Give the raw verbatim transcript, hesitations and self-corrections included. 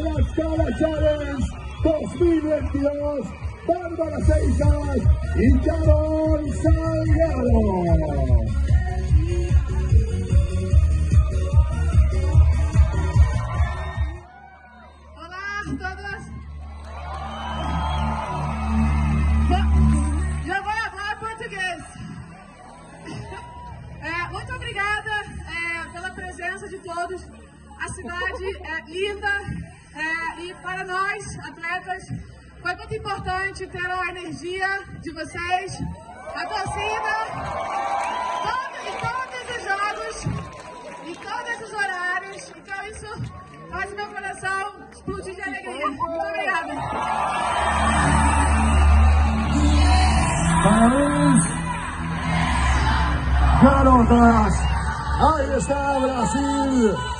Tlaxcala Challenge dos mil veintidós, Bárbara Seizas y Carol Salgado. Muito obrigada é, pela presença de todos. A cidade é linda é, e para nós, atletas, foi muito importante ter a energia de vocês, a torcida, todo, em todos os jogos, em todos os horários. Então isso faz meu coração explodir de alegria. Muito obrigada. Garotas, ahí está Brasil.